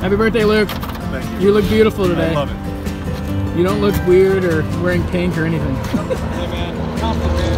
Happy birthday, Luke. Thank you. You look beautiful today. I love it. You don't look weird or wearing pink or anything. Hey man, complicated.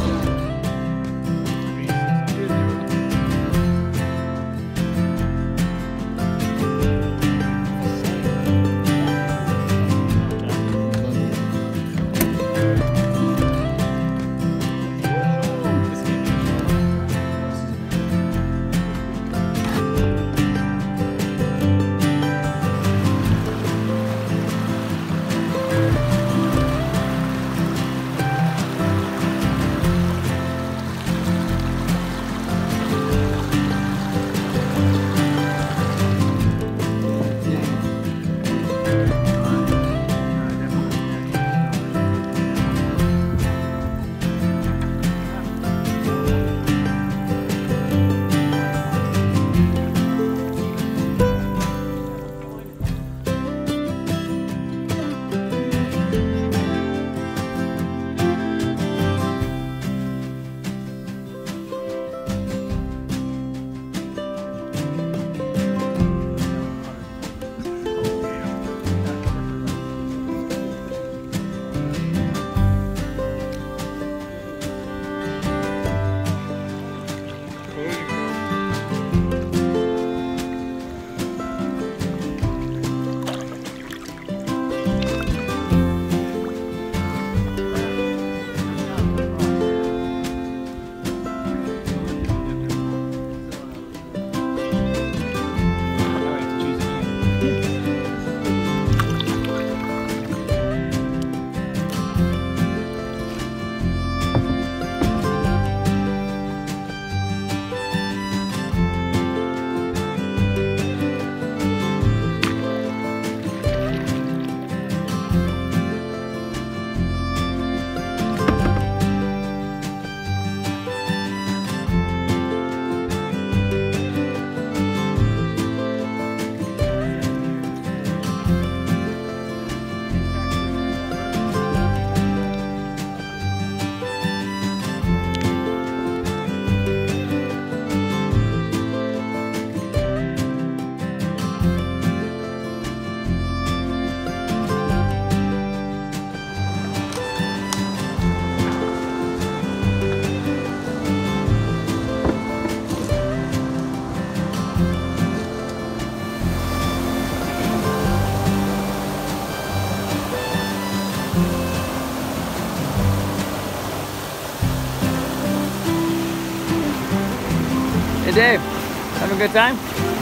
Hey Dave, having a good time?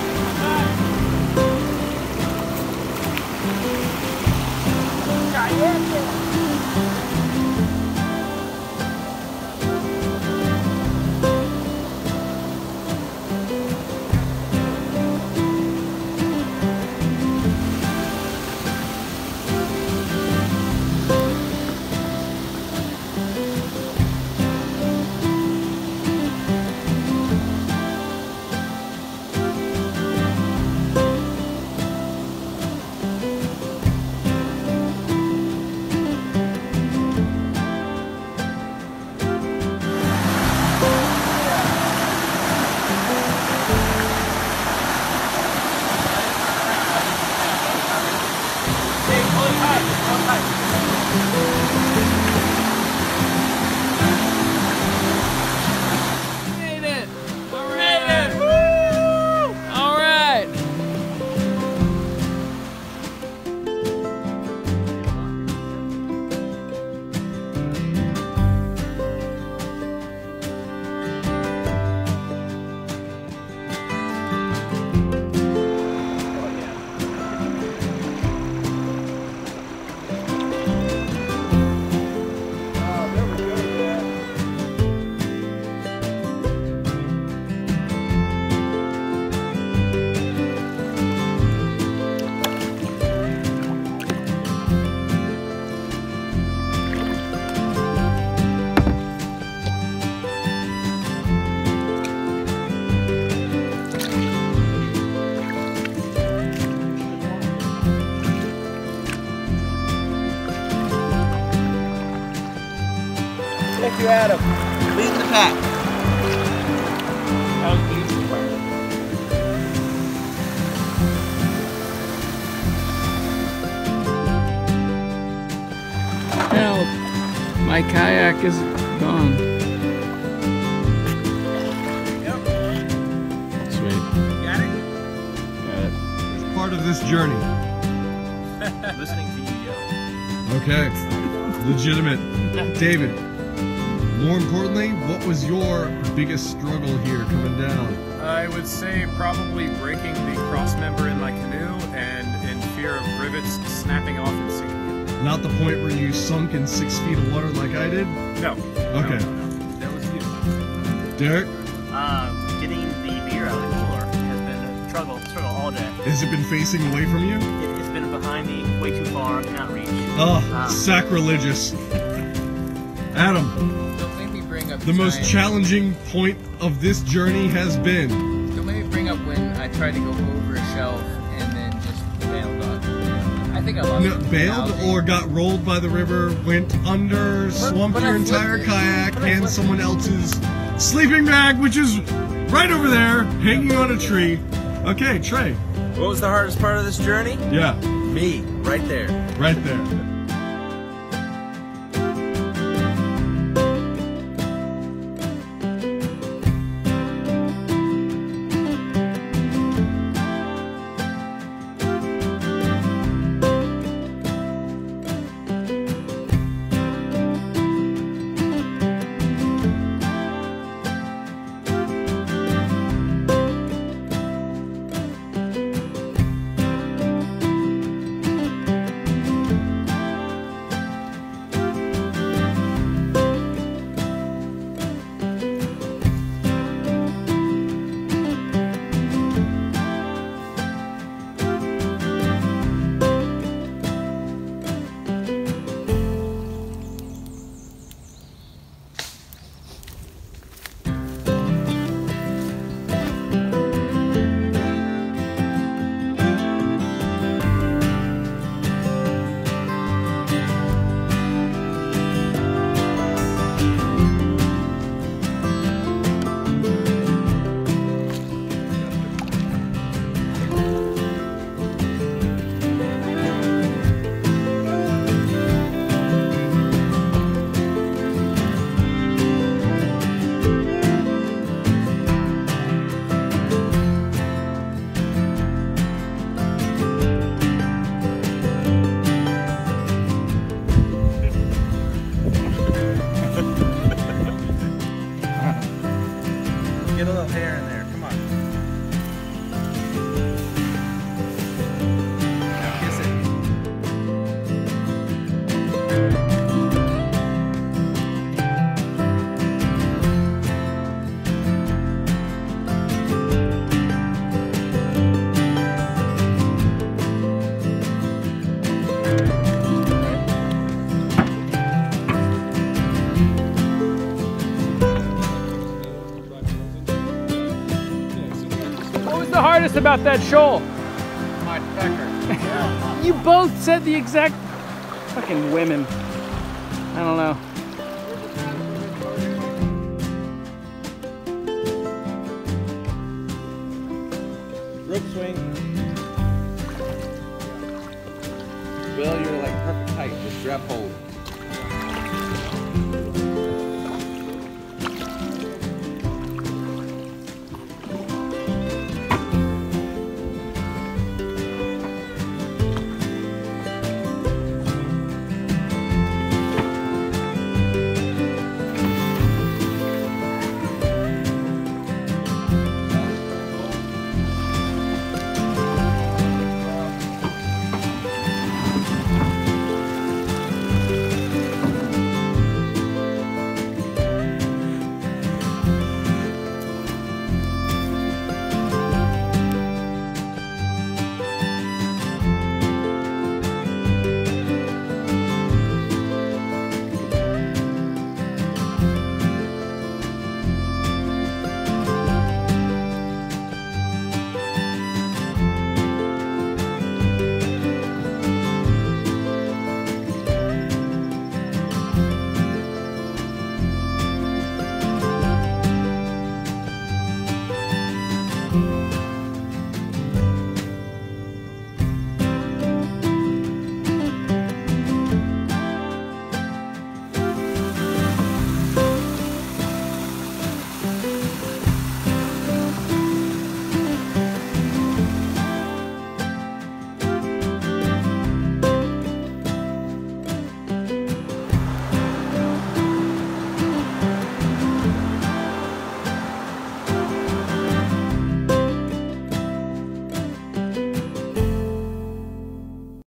Thank you, Adam. Leading the pack. That was the easy part. My kayak is gone. Yep. Sweet. Got it? Got it. It's part of this journey. Listening to you yell. Okay. Legitimate. David, more importantly, what was your biggest struggle here coming down? I would say probably breaking the cross member in my canoe and in fear of rivets snapping off and sinking. Not the point where you sunk in 6 feet of water like I did? No. Okay. No. That was you. Derek, Getting the beer out of the cooler has been a struggle all day. has it been facing away from you? It's been behind me, way too far, cannot reach. Oh, sacrilegious. Adam, Don't make me bring up the most challenging point of this journey has been. Don't make me bring up when I tried to go over a shelf and then just bailed on. I think I lost Bailed or got rolled by the river, went under, swamped but I your flipped entire it. kayak But I and flipped someone else's sleeping bag, which is right over there, hanging on a tree. Okay, Trey. What was the hardest part of this journey? Yeah, Me, right there. right there. Get a little hair in there, come on. Now kiss it. What was the hardest about that shoal? My pecker. You both said the exact fucking women. I don't know. Rope swing. Will, you're like perfect height. Just grab hold.